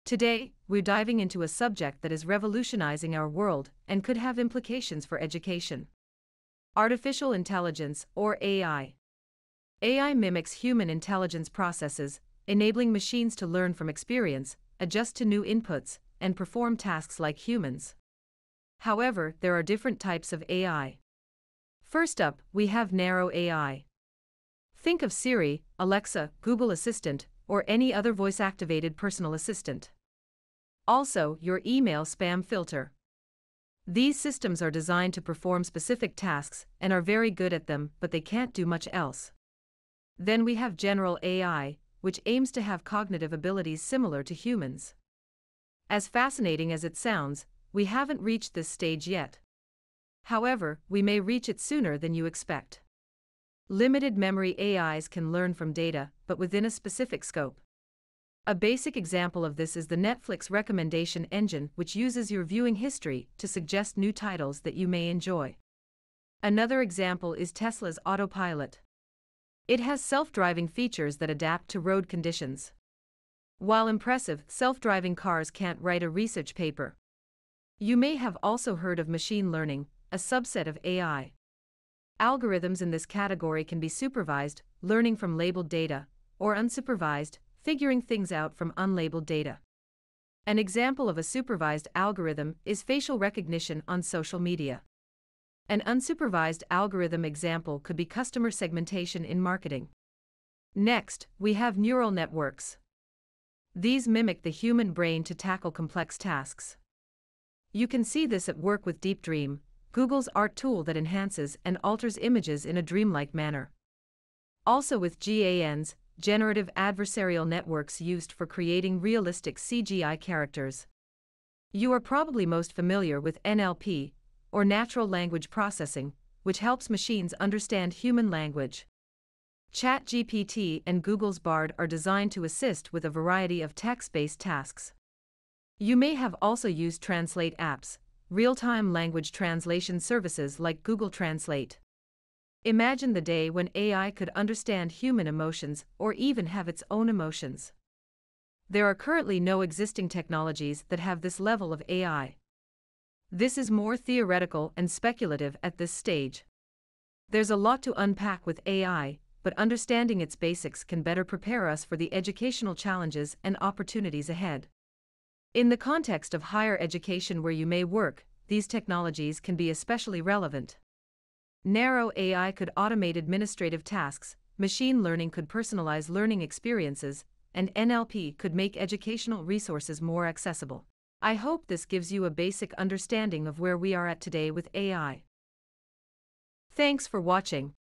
Today, we're diving into a subject that is revolutionizing our world and could have implications for education. Artificial intelligence, or AI. AI mimics human intelligence processes, enabling machines to learn from experience, adjust to new inputs, and perform tasks like humans. However, there are different types of AI. First up, we have narrow AI. Think of Siri, Alexa, Google Assistant, or any other voice-activated personal assistant. Also, your email spam filter. These systems are designed to perform specific tasks and are very good at them, but they can't do much else. Then we have general AI, which aims to have cognitive abilities similar to humans. As fascinating as it sounds, we haven't reached this stage yet. However, we may reach it sooner than you expect. Limited memory AIs can learn from data, but within a specific scope. A basic example of this is the Netflix recommendation engine, which uses your viewing history to suggest new titles that you may enjoy. Another example is Tesla's autopilot. It has self-driving features that adapt to road conditions. While impressive, self-driving cars can't write a research paper. You may have also heard of machine learning, a subset of AI. Algorithms in this category can be supervised, learning from labeled data, or unsupervised, figuring things out from unlabeled data. An example of a supervised algorithm is facial recognition on social media. An unsupervised algorithm example could be customer segmentation in marketing. Next, we have neural networks. These mimic the human brain to tackle complex tasks. You can see this at work with Deep Dream, Google's art tool that enhances and alters images in a dreamlike manner. Also with GANs, generative adversarial networks used for creating realistic CGI characters. You are probably most familiar with NLP, or natural language processing, which helps machines understand human language. ChatGPT and Google's Bard are designed to assist with a variety of text-based tasks. You may have also used Translate apps, real-time language translation services like Google Translate. Imagine the day when AI could understand human emotions or even have its own emotions. There are currently no existing technologies that have this level of AI. This is more theoretical and speculative at this stage. There's a lot to unpack with AI, but understanding its basics can better prepare us for the educational challenges and opportunities ahead. In the context of higher education where you may work, these technologies can be especially relevant. Narrow AI could automate administrative tasks, machine learning could personalize learning experiences, and NLP could make educational resources more accessible. I hope this gives you a basic understanding of where we are at today with AI. Thanks for watching.